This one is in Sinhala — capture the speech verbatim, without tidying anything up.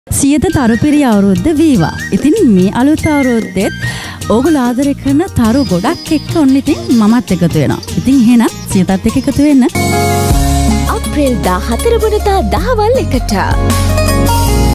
සියත තරුපිරි අවුරුද්ද වීවා. ඉතින් මේ අලුත් අවුරුද්දෙත් ඕගොල්ලෝ ආදරය කරන තරු ගොඩක් එක්ක ඔන්න ඉතින් මමත් එකතු වෙනවා. ඉතින් එහෙනම් සියතත් එක්ක එකතු වෙන්න. අප්‍රේල් දාහතර වෙනිදා දහවල් එකට